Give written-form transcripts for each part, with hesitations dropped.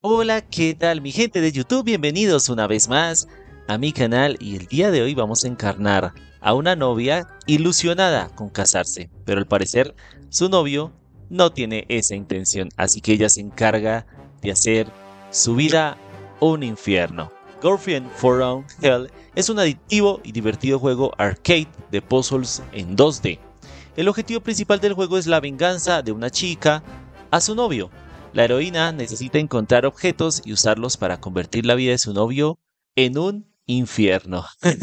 Hola, ¿qué tal mi gente de YouTube? Bienvenidos una vez más a mi canal y el día de hoy vamos a encarnar a una novia ilusionada con casarse, pero al parecer su novio no tiene esa intención, así que ella se encarga de hacer su vida un infierno. Girlfriend from Hell es un adictivo y divertido juego arcade de puzzles en 2D. El objetivo principal del juego es la venganza de una chica a su novio. La heroína necesita encontrar objetos y usarlos para convertir la vida de su novio en un infierno.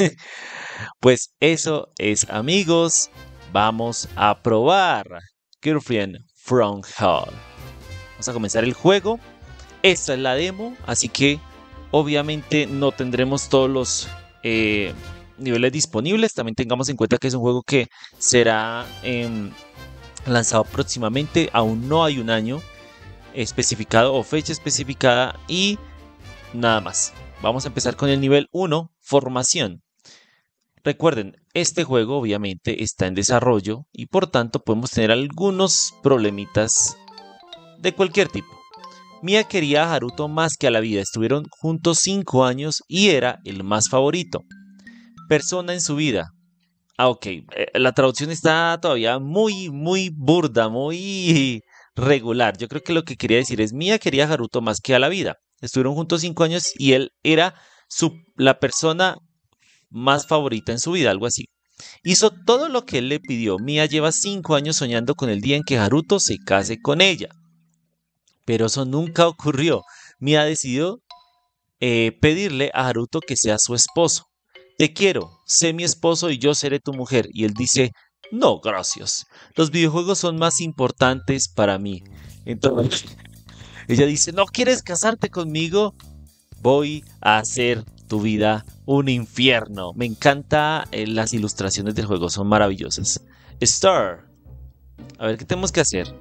Pues eso es, amigos. Vamos a probar Girlfriend from Hell. Vamos a comenzar el juego. Esta es la demo, así que obviamente no tendremos todos los niveles disponibles. También tengamos en cuenta que es un juego que será lanzado próximamente. Aún no hay un año especificado o fecha especificada y nada más. Vamos a empezar con el nivel 1, formación. Recuerden, este juego obviamente está en desarrollo y por tanto podemos tener algunos problemitas de cualquier tipo. Mia quería a Haruto más que a la vida, estuvieron juntos 5 años y era el más favorito. Persona en su vida. Ok, la traducción está todavía muy burda, muy regular. Yo creo que lo que quería decir es Mia quería a Haruto más que a la vida. Estuvieron juntos 5 años y él era la persona más favorita en su vida, algo así. Hizo todo lo que él le pidió. Mia lleva 5 años soñando con el día en que Haruto se case con ella. Pero eso nunca ocurrió. Mia decidió pedirle a Haruto que sea su esposo. Te quiero, sé mi esposo y yo seré tu mujer. Y él dice, no, gracias. Los videojuegos son más importantes para mí. Entonces, ella dice, ¿no quieres casarte conmigo? Voy a hacer tu vida un infierno. Me encanta las ilustraciones del juego, son maravillosas. Star. A ver, ¿qué tenemos que hacer?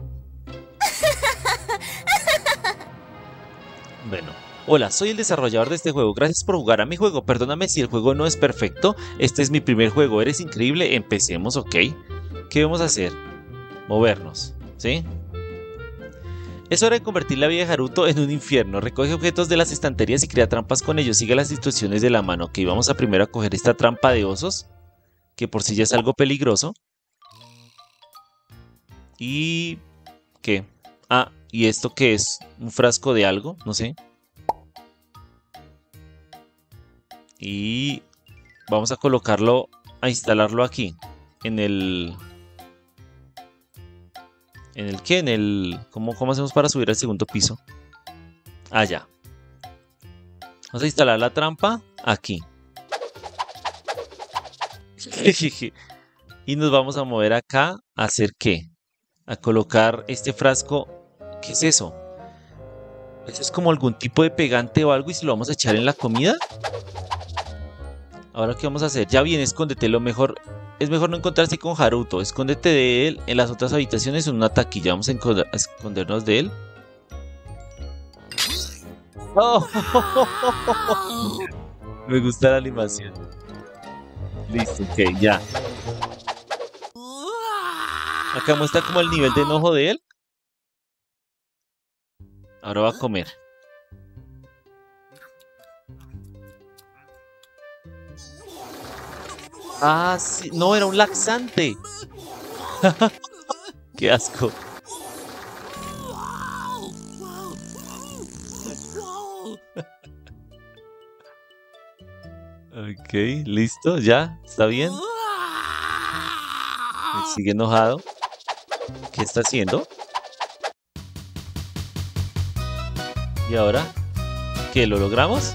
Bueno. Hola, soy el desarrollador de este juego, gracias por jugar a mi juego, perdóname si el juego no es perfecto, este es mi primer juego, eres increíble, empecemos, ¿ok? ¿Qué vamos a hacer? Movernos, ¿sí? Es hora de convertir la vida de Haruto en un infierno, recoge objetos de las estanterías y crea trampas con ellos, sigue las instrucciones de la mano, ok, vamos a primero a coger esta trampa de osos, que por sí ya es algo peligroso. ¿Y qué? Ah, ¿y esto qué es? ¿Un frasco de algo? No sé. Y vamos a colocarlo, a instalarlo aquí, en el... ¿En el qué? En el... ¿Cómo hacemos para subir al segundo piso? Allá. Vamos a instalar la trampa aquí. Y nos vamos a mover acá a hacer ¿qué? A colocar este frasco. ¿Qué es eso? ¿Eso es como algún tipo de pegante o algo y se lo vamos a echar en la comida? Ahora, ¿qué vamos a hacer? Ya bien, escóndete. Es mejor no encontrarse con Haruto. Escóndete de él en las otras habitaciones en una taquilla. Vamos a escondernos de él. ¡Oh! Me gusta la animación. Listo, ok, ya. Acá muestra como el nivel de enojo de él. Ahora va a comer. Ah, sí. No, era un laxante. Qué asco. Ok, listo, ya, está bien. Sigue enojado. ¿Qué está haciendo? ¿Y ahora? ¿Qué, lo logramos?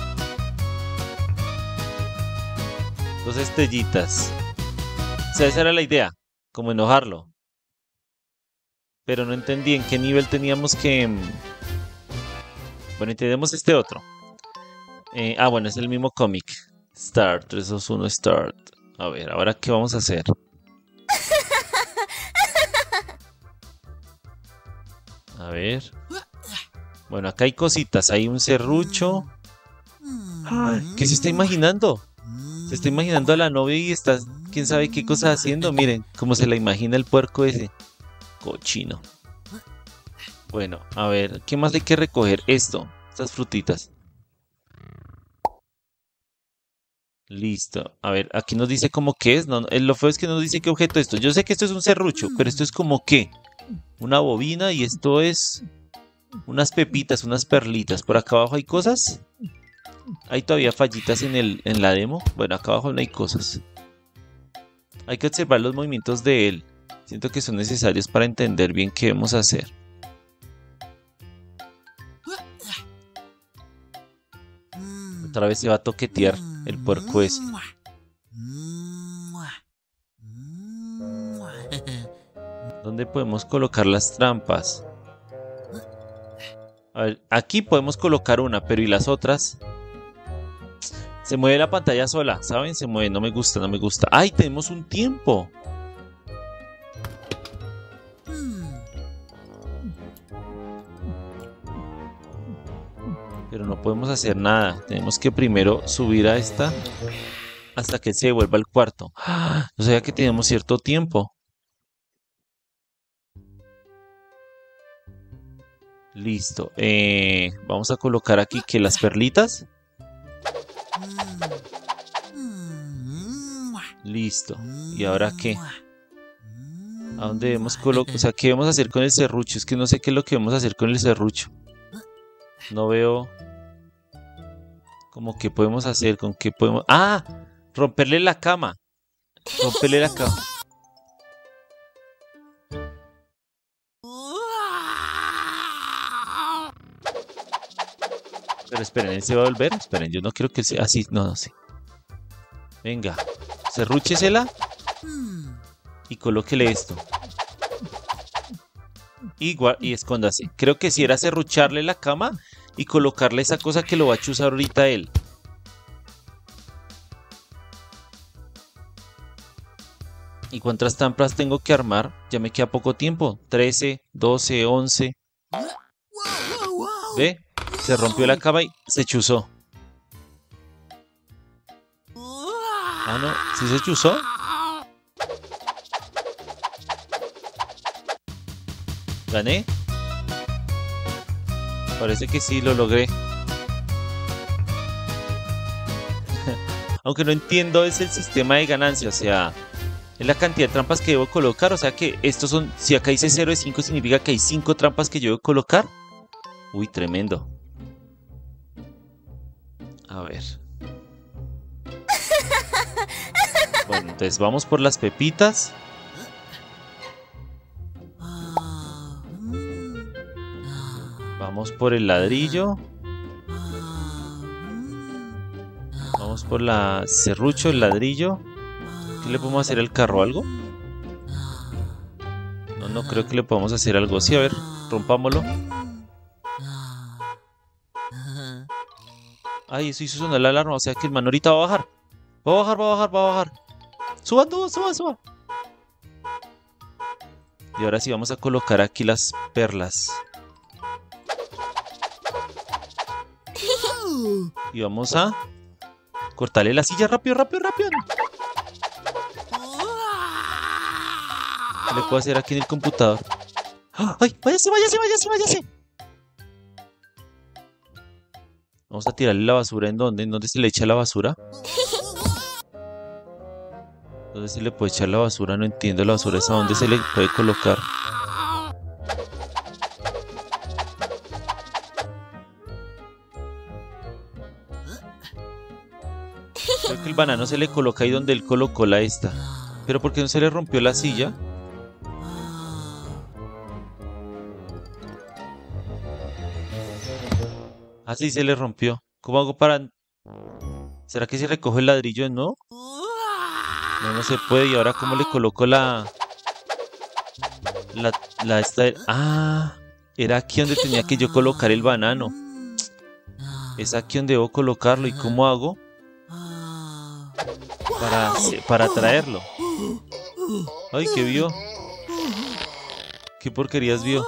2 estrellitas. O sea, esa era la idea, como enojarlo. Pero no entendí en qué nivel teníamos que... Bueno, entendemos este otro. Bueno, es el mismo cómic. Start, 3, 2, 1, Start. A ver, ¿ahora qué vamos a hacer? A ver. Bueno, acá hay cositas. Hay un serrucho. ¿Qué se está imaginando? Se está imaginando a la novia y está, quién sabe qué cosa haciendo. Miren, cómo se la imagina el puerco ese. Cochino. Bueno, a ver, ¿qué más hay que recoger? Esto, estas frutitas. Listo. A ver, aquí nos dice como qué es. No, lo feo es que no nos dice qué objeto es esto. Yo sé que esto es un serrucho, pero esto es como qué. Una bobina y esto es unas pepitas, unas perlitas. Por acá abajo hay cosas. Hay todavía fallitas en la demo. Bueno, acá abajo no hay cosas. Hay que observar los movimientos de él. Siento que son necesarios para entender bien qué debemos hacer. Otra vez se va a toquetear el puerco ese. ¿Dónde podemos colocar las trampas? A ver, aquí podemos colocar una, pero ¿y las otras? Se mueve la pantalla sola, ¿saben? Se mueve, no me gusta, no me gusta. ¡Ay, tenemos un tiempo! Pero no podemos hacer nada. Tenemos que primero subir a esta hasta que se devuelva el cuarto. ¡Ah! No sabía que teníamos cierto tiempo. Listo. Vamos a colocar aquí que las perlitas. Listo. ¿Y ahora qué? ¿A dónde debemos colocar? O sea, ¿qué debemos hacer con el serrucho? Es que no sé qué es lo que debemos hacer con el serrucho. No veo... Como que podemos hacer, con qué podemos... ¡Ah! Romperle la cama. Romperle la cama. Pero esperen, ¿él se va a volver? Esperen, yo no quiero que sea así. No, no sé. Venga, serrúchesela y colóquele esto. Y escóndase. Creo que si era serrucharle la cama y colocarle esa cosa que lo va a chuzar ahorita él. ¿Y cuántas trampas tengo que armar? Ya me queda poco tiempo. 13, 12, 11. ¿Ve? Se rompió la cama y se chuzó. Ah, no. ¿Sí se chuzó? ¿Gané? Parece que sí, lo logré. Aunque no entiendo es el sistema de ganancia, o sea, es la cantidad de trampas que debo colocar, o sea que estos son, si acá dice 0 de 5 significa que hay 5 trampas que yo debo colocar. Uy, tremendo. A ver. Bueno, entonces vamos por las pepitas. Vamos por el ladrillo. Vamos por la serrucho, el ladrillo. ¿Qué le podemos hacer al carro? ¿Algo? No, no creo que le podamos hacer algo. Sí, a ver, rompámoslo. Ay, eso hizo sonar la alarma. O sea que el man ahorita va a bajar. Va a bajar, va a bajar, va a bajar. Suban todos, suban, suban. Y ahora sí vamos a colocar aquí las perlas. Y vamos a cortarle la silla rápido, rápido, rápido. ¿Qué le puedo hacer aquí en el computador? ¡Ay! ¡Váyase, váyase, váyase, váyase! Vamos a tirarle la basura. ¿En dónde? ¿En dónde se le echa la basura? ¿Dónde se le puede echar la basura? No entiendo la basura. ¿Es a dónde se le puede colocar? Creo que el banano se le coloca ahí donde él colocó la esta. ¿Pero por qué no se le rompió la silla? Ah, sí, se le rompió. ¿Cómo hago para...? ¿Será que se recoge el ladrillo de nuevo? No, no se puede. ¿Y ahora cómo le coloco la esta? Ah, era aquí donde tenía que yo colocar el banano. Es aquí donde debo colocarlo. ¿Y cómo hago? Para traerlo. Ay, ¿qué vio? ¿Qué porquerías vio?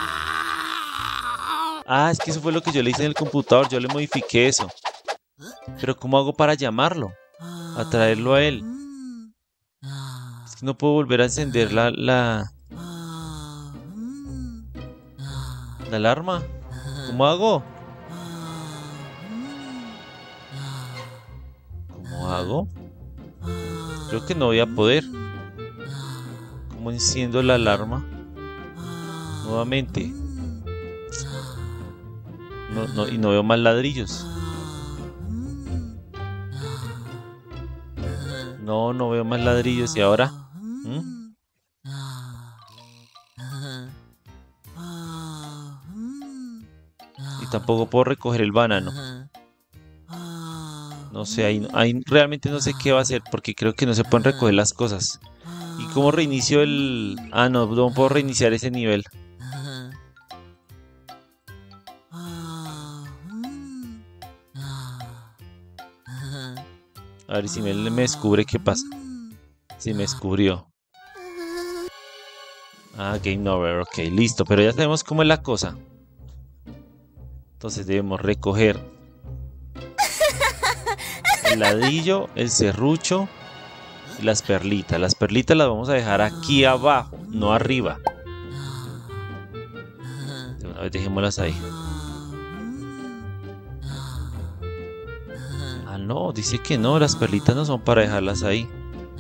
Ah, es que eso fue lo que yo le hice en el computador. Yo le modifiqué eso. Pero ¿cómo hago para llamarlo? A traerlo a él. Es que no puedo volver a encender la... ¿La alarma? ¿Cómo hago? ¿Cómo hago? Creo que no voy a poder. ¿Cómo enciendo la alarma? Nuevamente. No, y no veo más ladrillos. No veo más ladrillos. ¿Y ahora? ¿Mm? Y tampoco puedo recoger el banano. No sé, ahí realmente no sé qué va a hacer porque creo que no se pueden recoger las cosas. ¿Y cómo reinicio el...? Ah, no puedo reiniciar ese nivel. A ver si me descubre qué pasa. Si me descubrió. Ah, Game Over, ok, listo. Pero ya sabemos cómo es la cosa. Entonces debemos recoger el ladrillo, el serrucho y las perlitas. Las perlitas las vamos a dejar aquí abajo, no arriba. De una vez dejémoslas ahí. Ah, no, dice que no, las perlitas no son para dejarlas ahí.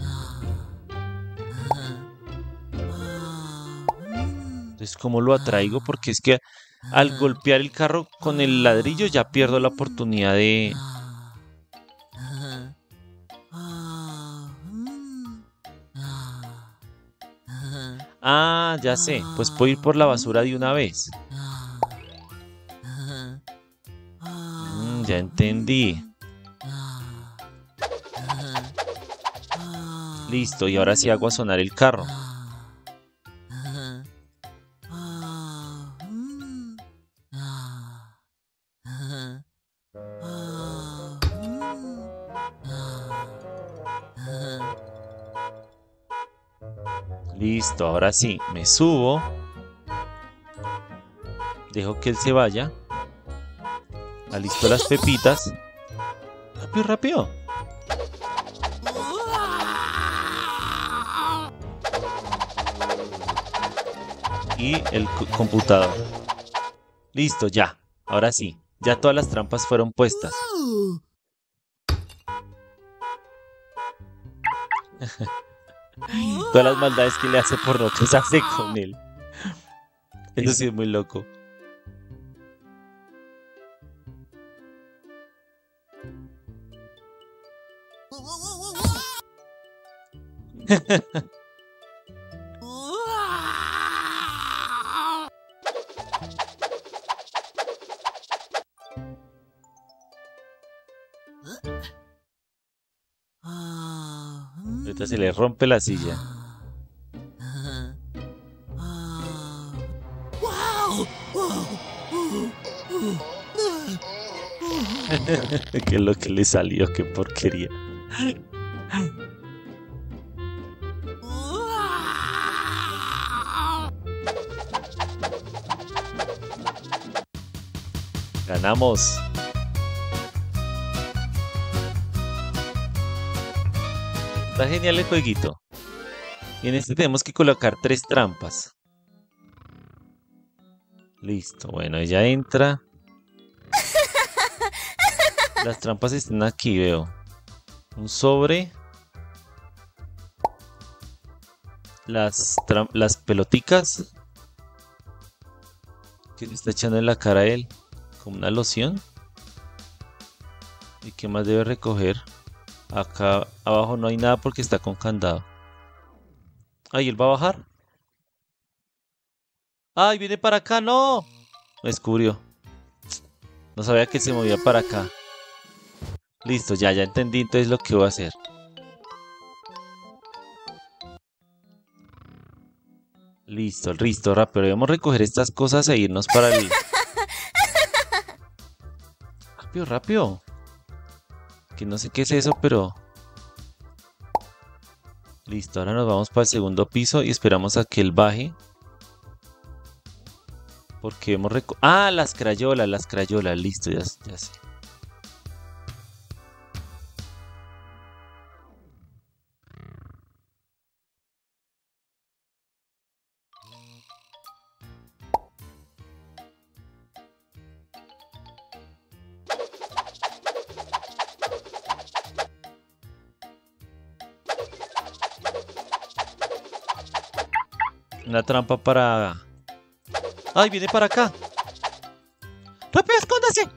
Entonces, ¿cómo lo atraigo? Porque es que al golpear el carro con el ladrillo ya pierdo la oportunidad de... Ah, ya sé, pues puedo ir por la basura de una vez. Ya entendí. Listo, y ahora sí hago sonar el carro. Listo, ahora sí, me subo. Dejo que él se vaya. Alisto las pepitas. Rápido, rápido. Y el computador. Listo, ya. Ahora sí. Ya todas las trampas fueron puestas. Todas las maldades que le hace por no casarse con él. Eso sí es muy loco. Ahorita se le rompe la silla. ¿Qué es lo que le salió? Qué porquería. Ganamos. Está genial el jueguito. Y en este tenemos que colocar 3 trampas. Listo, bueno, ella entra. Las trampas están aquí, veo. Un sobre. Las peloticas. Que le está echando en la cara a él. Como una loción. ¿Y qué más debe recoger? Acá abajo no hay nada porque está con candado. Ay, él va a bajar. ¡Ay, viene para acá! ¡No! Me descubrió. No sabía que se movía para acá. Listo, ya entendí entonces lo que voy a hacer. Listo, rápido. Debemos recoger estas cosas e irnos para el... Rápido, rápido. Que no sé qué es eso, pero... Listo, ahora nos vamos para el segundo piso y esperamos a que él baje. Porque hemos Ah, las crayolas, listo, ya sé. Una trampa para... ¡Ay, viene para acá! ¡Rápido, escóndase!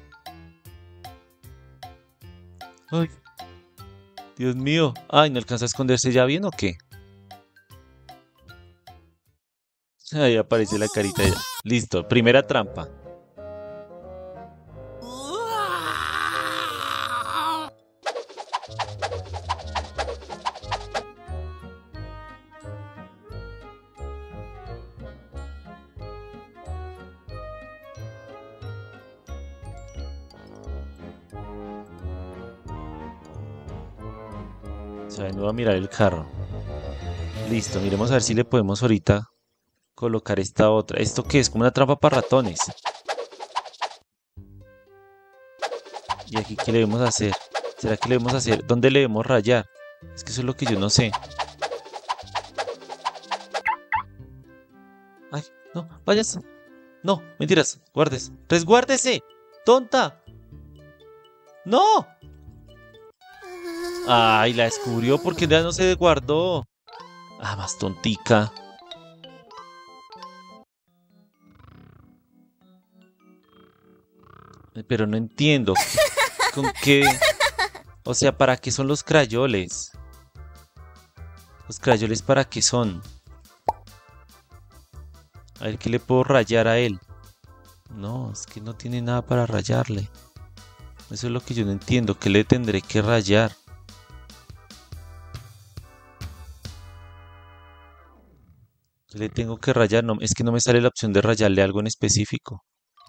¡Ay! Dios mío. Ay, ¿no alcanza a esconderse ya bien o qué? Ahí aparece la carita ya. Listo, primera trampa. O sea, no va a mirar el carro. Listo, miremos a ver si le podemos ahorita colocar esta otra. ¿Esto qué es? Como una trampa para ratones. ¿Y aquí qué le debemos hacer? ¿Será que le debemos hacer? ¿Dónde le debemos rayar? Es que eso es lo que yo no sé. Ay, no, vayas. No, mentiras, guardes. ¡Resguárdese! ¡Tonta! ¡No! Ay, la descubrió porque ya no se guardó. Ah, más tontica. Pero no entiendo. ¿Con qué? O sea, ¿para qué son los crayoles? ¿Los crayoles para qué son? A ver, ¿qué le puedo rayar a él? No, es que no tiene nada para rayarle. Eso es lo que yo no entiendo. ¿Qué le tendré que rayar? ¿Qué le tengo que rayar? No, es que no me sale la opción de rayarle algo en específico.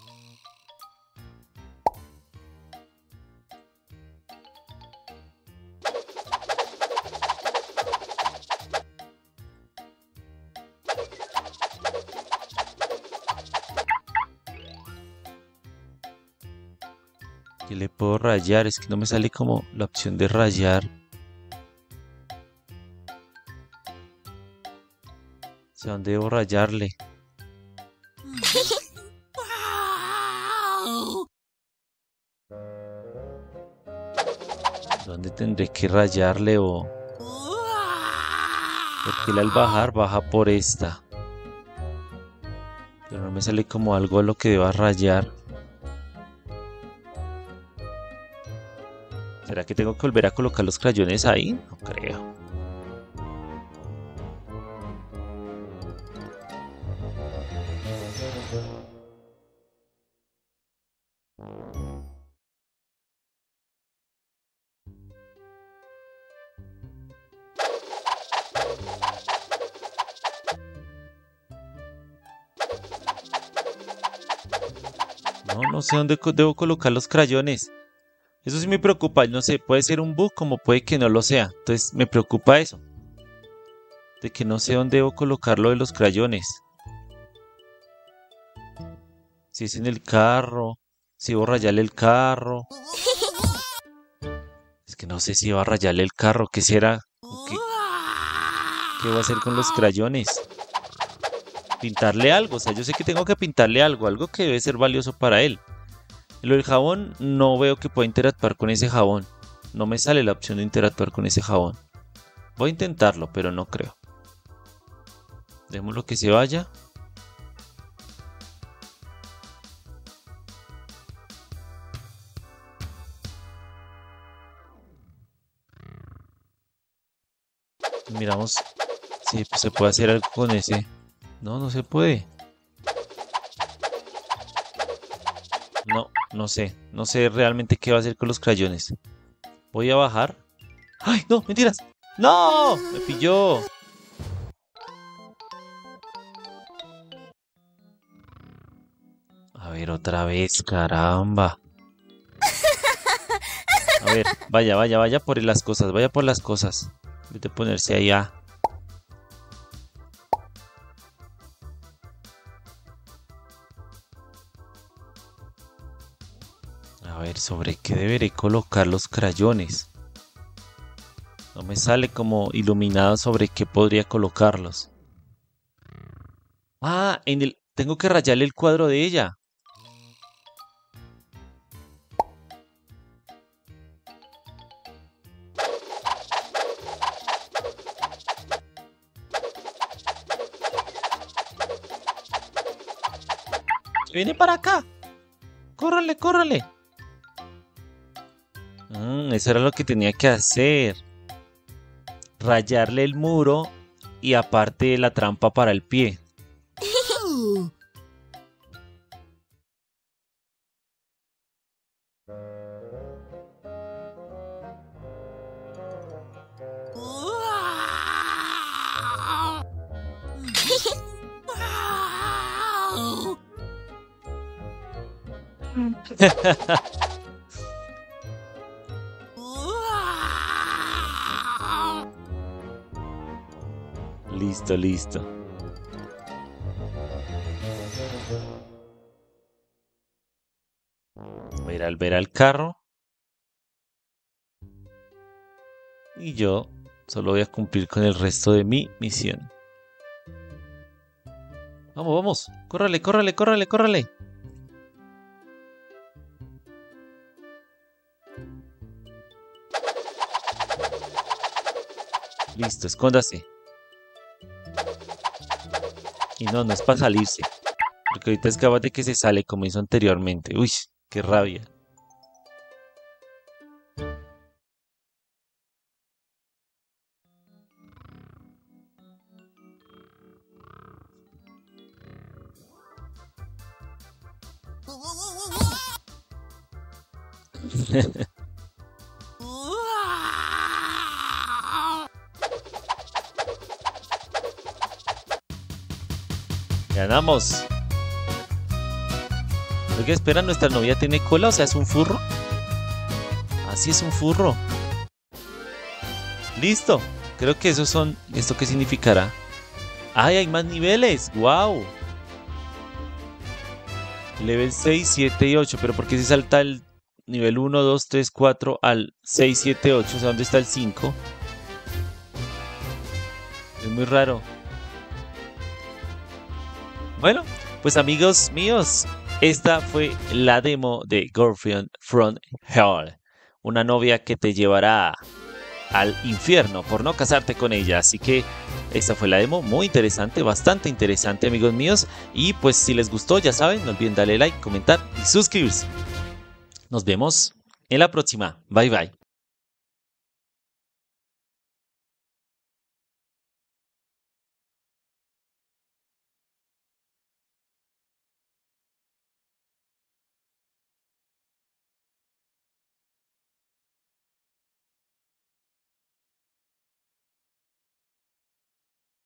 ¿Qué le puedo rayar? Es que no me sale como la opción de rayar. O sea, ¿dónde debo rayarle? ¿Dónde tendré que rayarle o...? Porque él al bajar, baja por esta. Pero no me sale como algo a lo que deba rayar. ¿Será que tengo que volver a colocar los crayones ahí? No creo. No, no sé dónde debo colocar los crayones. Eso sí me preocupa, no sé, puede ser un bug como puede que no lo sea. Entonces me preocupa eso. De que no sé dónde debo colocarlo de los crayones. Si es en el carro, si debo rayarle el carro. Es que no sé si va a rayarle el carro, ¿qué será? ¿Qué va a hacer con los crayones? Pintarle algo, o sea, yo sé que tengo que pintarle algo, algo que debe ser valioso para él. Lo del jabón, no veo que pueda interactuar con ese jabón. No me sale la opción de interactuar con ese jabón. Voy a intentarlo, pero no creo. Dejémoslo que se vaya. Miramos si se puede hacer algo con ese. No, no se puede. No, no sé. No sé realmente qué va a hacer con los crayones. Voy a bajar. ¡Ay, no! ¡Mentiras! ¡No! ¡Me pilló! A ver, otra vez, caramba. A ver, vaya, vaya, vaya por las cosas, vaya por las cosas. En vez de ponerse ahí a... A ver, ¿sobre qué deberé colocar los crayones? No me sale como iluminado sobre qué podría colocarlos. Ah, en el... Tengo que rayarle el cuadro de ella. viene para acá. Córrale, córrale. Eso era lo que tenía que hacer. Rayarle el muro y aparte la trampa para el pie. Listo, listo. Voy a ir al ver al carro. Y yo solo voy a cumplir con el resto de mi misión. Vamos, vamos. Córrale, córrale, córrale, córrale. Listo, escóndase. Y no, no es para salirse. Porque ahorita es capaz de que se sale como hizo anteriormente. Uy, qué rabia. Ganamos. Oiga, espera, ¿nuestra novia tiene cola? O sea, ¿es un furro? Así es un furro. Listo. Creo que esos son... ¿Esto qué significará? ¡Ay, hay más niveles! ¡Wow! Level 6, 7 y 8. ¿Pero por qué se salta el nivel 1, 2, 3, 4 al 6, 7, 8? O sea, ¿dónde está el 5? Es muy raro. Bueno, pues amigos míos, esta fue la demo de Girlfriend from Hell. Una novia que te llevará al infierno por no casarte con ella. Así que esta fue la demo, muy interesante, bastante interesante, amigos míos. Y pues si les gustó, ya saben, no olviden darle like, comentar y suscribirse. Nos vemos en la próxima. Bye bye.